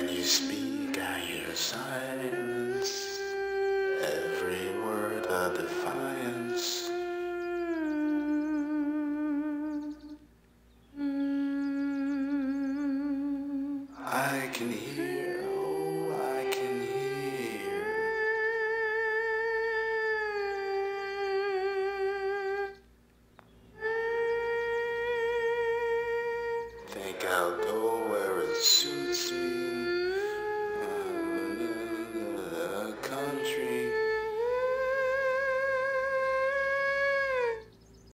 When you speak, I hear silence, every word a defiance. I can hear, oh, I can hear. Think I'll go